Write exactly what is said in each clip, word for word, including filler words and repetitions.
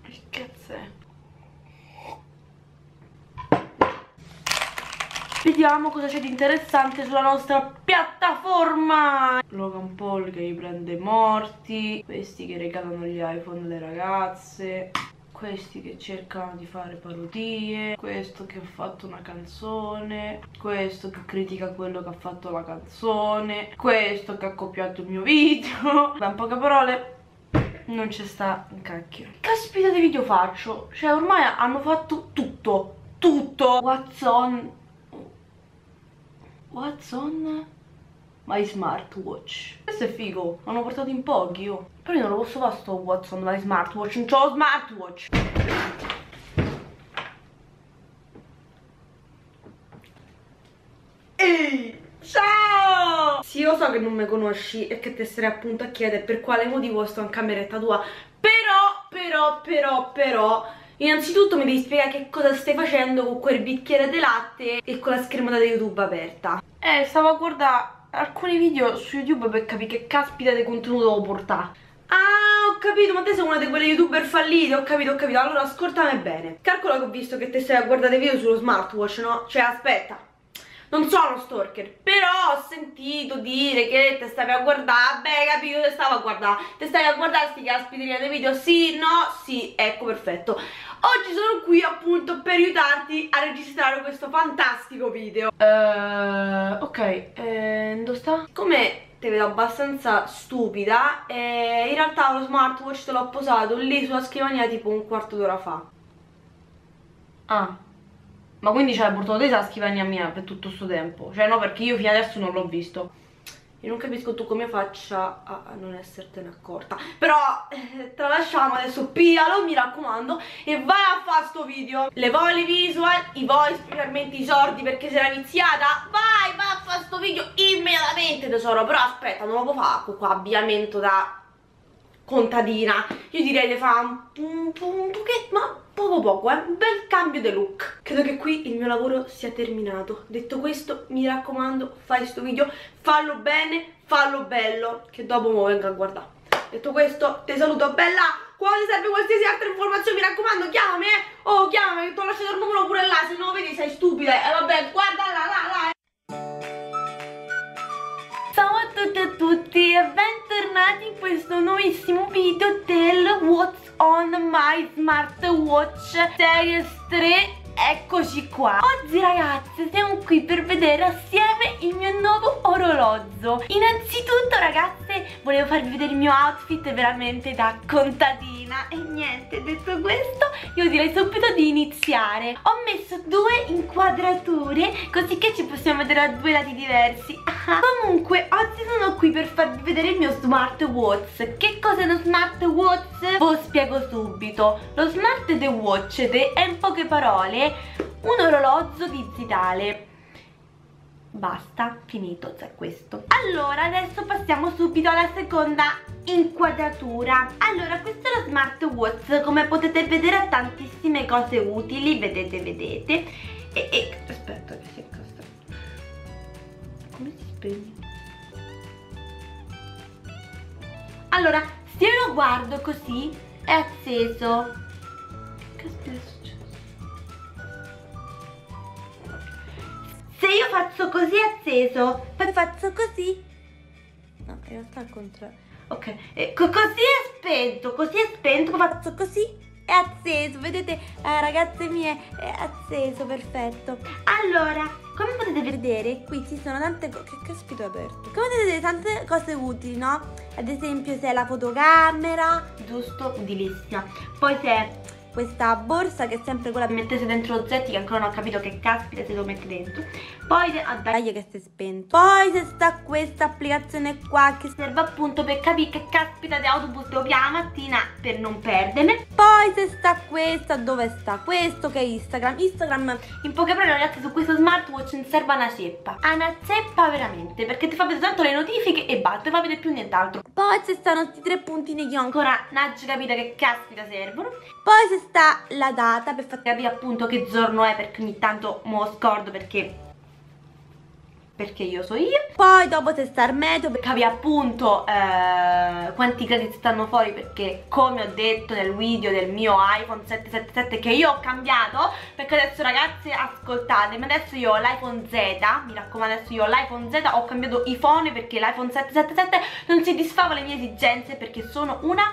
Che cazzo è? Vediamo cosa c'è di interessante sulla nostra piattaforma. Logan Paul che riprende morti, questi che regalano gli iPhone alle ragazze, questi che cercano di fare parodie, questo che ha fatto una canzone, questo che critica quello che ha fatto la canzone, questo che ha copiato il mio video. Ma in poche parole non c'è sta un cacchio. Caspita di video faccio? Cioè ormai hanno fatto tutto, tutto. What's on What's on my smartwatch? Questo è figo, l'hanno portato in pochi io. Però io non lo posso fare sto What's on my smartwatch, non c'ho lo smartwatch. Ehi, ciao! Sì, io so che non mi conosci e che ti sarei appunto a chiedere per quale motivo sto in cameretta tua. Però, però, però, però innanzitutto mi devi spiegare che cosa stai facendo con quel bicchiere di latte e con la schermata di YouTube aperta. Eh, stavo a guardare alcuni video su YouTube per capire che caspita di contenuto devo portare. Ah, ho capito, ma te sei una di quelle youtuber fallite, ho capito, ho capito. Allora ascoltami bene. Calcola che ho visto che te stai a guardare video sullo smartwatch, no? Cioè, aspetta. Non sono stalker, però ho sentito dire che te stavi a guardare. Beh, capito, te stavo a guardare. Te stavi a guardare sti caspiterina dei video. Sì, no, sì, ecco, perfetto. Oggi sono qui appunto per aiutarti a registrare questo fantastico video. uh, Ok, eh, dove sta? Come te vedo abbastanza stupida, eh, in realtà lo smartwatch te l'ho posato lì sulla scrivania tipo un quarto d'ora fa. Ah, ma quindi ce l'hai portato te la scrivania mia per tutto sto tempo? Cioè no, perché io fino adesso non l'ho visto. Io non capisco tu come faccia a non essertene accorta. Però eh, tralasciamo adesso, piglialo, mi raccomando, e vai a fare sto video. Le voli visual, i voi, specialmente i sordi perché sei una viziata. Vai, vai a fare sto video immediatamente, tesoro. Però aspetta, non lo può fare con qua abbigliamento da contadina. Io direi di fare un, un, un pochetto, ma poco poco, eh. Un bel cambio di look. Credo che qui il mio lavoro sia terminato. Detto questo, mi raccomando, fai sto video, fallo bene, fallo bello, che dopo mi vengo a guardare. Detto questo, ti saluto bella. Quando ti serve qualsiasi altra informazione, mi raccomando, chiamami, eh. Oh, chiamami, che ti ho lasciato il numero pure là, se no vedi sei stupida. E eh, vabbè, guarda là, là, là. Ciao a tutti e a tutti e bentornati in questo nuovissimo video del What's on my smartwatch Series tre. Eccoci qua. Oggi ragazzi siamo qui per vedere assieme il mio nuovo orologio. Innanzitutto ragazze volevo farvi vedere il mio outfit veramente da contadina. E niente, detto questo io direi subito di iniziare. Ho messo due inquadrature così che ci possiamo vedere a due lati diversi. Comunque oggi sono qui per farvi vedere il mio smartwatch. Che cos'è lo smartwatch? Ve lo spiego subito. Lo smart watch è in poche parole un orologio digitale. Basta, finito, c'è questo. Allora adesso passiamo subito alla seconda inquadratura. Allora questo è lo smartwatch, come potete vedere ha tantissime cose utili, vedete, vedete. E, e aspetta che si accasta. Come si spegne? Allora, se io lo guardo così è acceso. Che aspetta è successo? Se io faccio così è acceso, poi faccio così. No, in realtà è al contrario. Ok, e co così è spento, così è spento, poi faccio così è acceso, vedete eh, ragazze mie, è acceso, perfetto. Allora, come potete vedere qui ci sono tante cose, che caspito è aperto, come potete vedere tante cose utili, no? Ad esempio se è la fotocamera, giusto, utilissima. Poi c'è questa borsa che è sempre quella per mettersi dentro oggetti che ancora non ho capito che caspita se lo mette dentro. Poi ah, dai che si è spento. Poi c'è sta questa applicazione qua che serve appunto per capire che caspita di autobus devo pigliare la mattina per non perdermi. Poi c'è sta questa, dove sta questo che è Instagram. Instagram in poche parole ragazzi su questo smartwatch non serve una ceppa. Una ceppa veramente, perché ti fa vedere tanto le notifiche e basta, ti fa vedere più nient'altro. Poi ci stanno questi tre puntini che ho ancora non ho capito che caspita servono. Poi c'è sta la data per far capire appunto che giorno è, perché ogni tanto me lo scordo perché perché io so io. Poi dopo se sta Ermeto, capi appunto eh, quanti crediti stanno fuori, perché come ho detto nel video del mio iPhone sette sette sette che io ho cambiato, perché adesso ragazze ascoltatemi, adesso io ho l'iPhone Z, mi raccomando, adesso io ho l'iPhone Z, ho cambiato iPhone perché l'iPhone sette sette sette non soddisfava le mie esigenze, perché sono una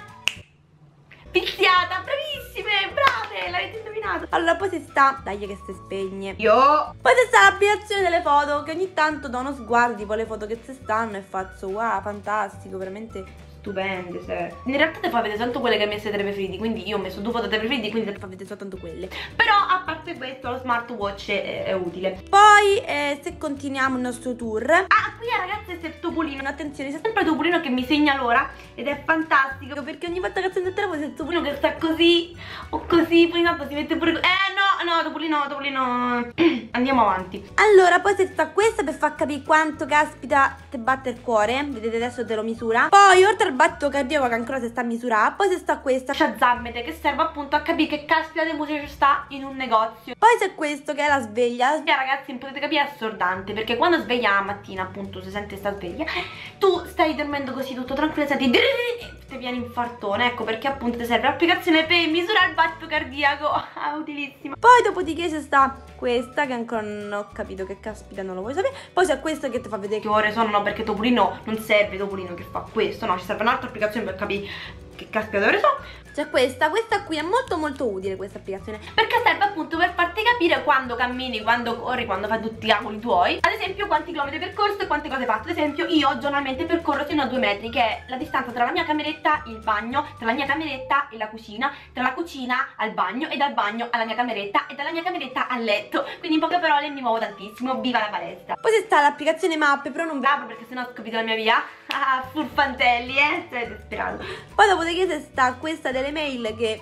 viziata. Bravissime, brave, l'avete indovinato. Allora poi si sta, dai che si spegne. Io Poi si sta l'applicazione delle foto, che ogni tanto do uno sguardo tipo le foto che si stanno e faccio wow, fantastico, veramente stupende, se. In realtà te fa vedere tanto quelle che hai messo ai tre preferiti, quindi io ho messo due foto ai tre preferiti, quindi fa vedere soltanto quelle. Però a parte questo lo smartwatch è, è utile. Poi eh, se continuiamo il nostro tour, ah qui ragazzi c'è il Topolino, attenzione, c'è sempre il Topolino che mi segna l'ora ed è fantastico, perché ogni volta che accendo il telefono c'è il Topolino che sta così o così, poi intanto si mette pure, eh no no Topolino, Topolino. Andiamo avanti. Allora poi se sta questa per far capire quanto caspita te batte il cuore, vedete adesso te lo misura. Poi oltre al battito cardiaco che ancora si sta a misurare, poi se sta questa Shazamete, che serve appunto a capire che caspita di musica ci sta in un negozio. Poi c'è questo che è la sveglia. Yeah, ragazzi, potete capire, è assordante, perché quando sveglia la mattina, appunto, si sente sta sveglia, tu stai dormendo così tutto tranquillo, senti ti viene infartone. Ecco perché appunto ti serve l'applicazione per misurare il battito cardiaco. Ah, utilissima. Poi dopodiché c'è sta questa che ancora non ho capito che caspita, non lo vuoi sapere. Poi c'è questo che ti fa vedere che ore sono, no, perché Topolino non serve Topolino che fa questo, no, ci serve un'altra applicazione per capire che caspita ore sono. C'è questa, questa qui è molto molto utile questa applicazione, perché serve appunto per farti capire quando cammini, quando corri, quando fai tutti i cavoli tuoi. Ad esempio quanti chilometri percorso e quante cose hai fatto. Ad esempio io giornalmente percorro fino a due metri, che è la distanza tra la mia cameretta e il bagno, tra la mia cameretta e la cucina, tra la cucina al bagno e dal bagno alla mia cameretta e dalla mia cameretta al letto. Quindi in poche parole mi muovo tantissimo, viva la palestra. Poi c'è sta l'applicazione mappe, però non bravo perché sennò ho capito la mia via. Ah, furfantelli, eh, sei disperato. Poi dopodiché c'è sta questa delle mail che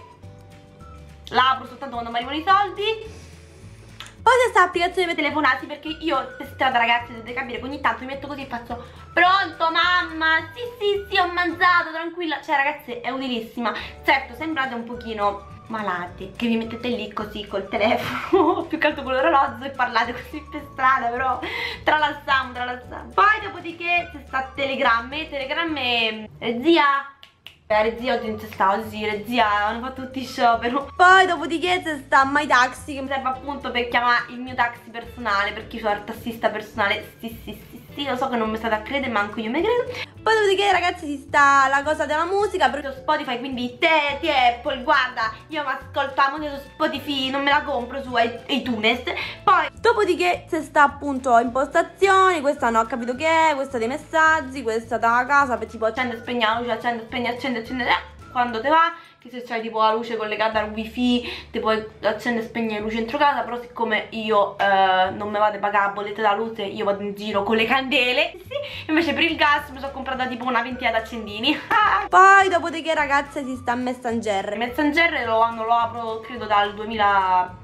la apro soltanto quando mi arrivano i soldi. Poi c'è sta l'applicazione per telefonati, perché io per strada ragazzi dovete capire che ogni tanto mi metto così e faccio pronto mamma, sì sì sì ho mangiato, tranquilla. Cioè ragazzi è utilissima. Certo sembrate un pochino malati che vi mettete lì così col telefono più che altro con l'orologio e parlate così per strada, però tralasciamo, tralasciamo. Poi dopodiché c'è sta telegrammi, telegrammi eh, zia. La regia oggi non c'è sta, oggi regia hanno fatto tutti i sciopero. Poi dopodiché c'è sta My Taxi, che mi serve appunto per chiamare il mio taxi personale, perché io sono il tassista personale. Sì sì sì sì, lo so che non mi state a credere, manco io mi credo. Poi dopodiché ragazzi ci sta la cosa della musica per Spotify, quindi te, ti Apple, guarda, io mi ascolto la musica su Spotify, non me la compro su iTunes. Poi dopodiché c'è sta appunto impostazioni, questa non ho capito che è, questa dei messaggi, questa da casa per tipo accende e spegne la luce, accende e spegne, accende e accende, eh, quando te va. Che se c'hai tipo la luce collegata al wifi ti puoi accendere e spegnere luce dentro casa. Però siccome io eh, non mi vado a pagare bollette da luce, io vado in giro con le candele. Sì, invece per il gas mi sono comprata tipo una ventina di accendini. Poi dopodiché ragazze si sta Messenger. Messenger lo, lo apro credo dal duemilanove.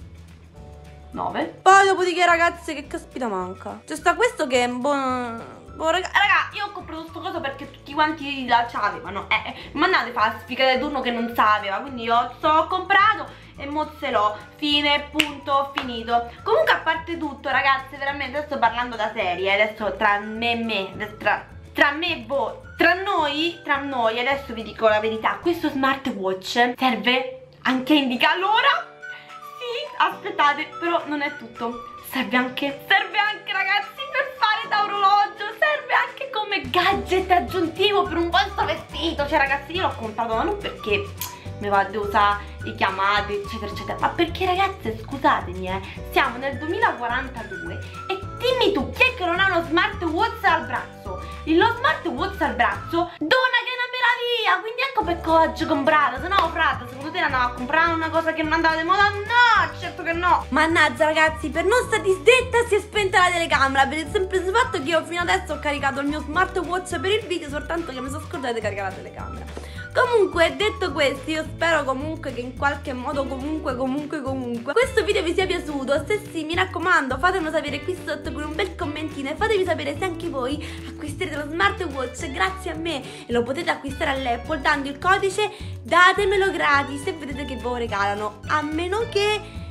Poi dopodiché ragazze che caspita manca. C'è sta questo che è un buon... Oh, raga, raga, io ho comprato sto coso perché tutti quanti la c'avevano. Eh, eh, mandate fa spiegare di turno che non sapeva. Quindi io sto comprato e mo ce l'ho. Fine, punto, finito. Comunque a parte tutto ragazze, veramente sto parlando da serie. Adesso tra me e me, tra, tra me e voi, tra noi, tra noi, adesso vi dico la verità. Questo smartwatch serve anche a indicare l'ora. Sì, aspettate, però non è tutto. Serve anche, serve anche ragazzi per fare da orologio, serve anche come gadget aggiuntivo per un vostro vestito. Cioè ragazzi io l'ho comprato ma non perché mi va a usare le chiamate eccetera eccetera, ma perché ragazze scusatemi eh, siamo nel duemilaquarantadue e dimmi tu chi è che non ha uno smartwatch al braccio? Lo smartwatch al braccio dona che è una meraviglia, quindi ecco perché oggi ho comprato. Se no frate, secondo te andavo a comprare una cosa che non andava di moda? No, certo che no. Mannaggia ragazzi, per non stare disdetta si è spenta la telecamera per il semplice fatto che io fino adesso ho caricato il mio smartwatch per il video, soltanto che mi sono scordata di caricare la telecamera. Comunque detto questo, io spero comunque che in qualche modo comunque comunque comunque questo video vi sia piaciuto. Se sì, mi raccomando, fatemelo sapere qui sotto con un bel commentino e fatemi sapere se anche voi acquisterete lo smartwatch grazie a me e lo potete acquistare all'Apple dando il codice datemelo gratis se vedete che ve lo regalano, a meno che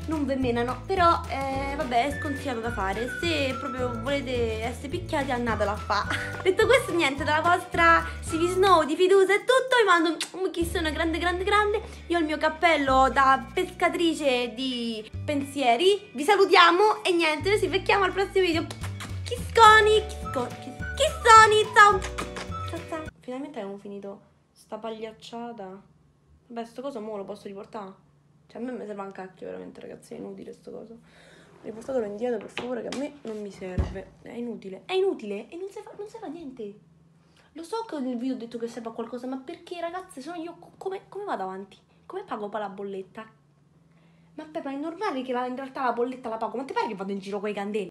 non ve menano, però eh, vabbè, è sconsigliato da fare. Se proprio volete essere picchiati, andatela a fa. Detto questo, niente, dalla vostra C V Snow di fiducia è tutto. Vi mando un chissone grande grande grande. Io ho il mio cappello da pescatrice di pensieri. Vi salutiamo e niente, noi ci becchiamo al prossimo video. Chisconi, chisconi, chissoni, ciao. Ciao ciao. Finalmente abbiamo finito sta pagliacciata. Vabbè, sto coso mo lo posso riportare? Cioè a me mi serve un cacchio veramente, ragazzi, è inutile sto coso. Riportatelo indietro per favore, che a me non mi serve. È inutile, è inutile e non serve, non serve a niente. Lo so che nel video ho detto che serve a qualcosa, ma perché, ragazzi, sono io come, come vado avanti? Come pago poi la bolletta? Ma Peppe, è normale che la, in realtà la bolletta la pago, ma ti pare che vado in giro con i candeli?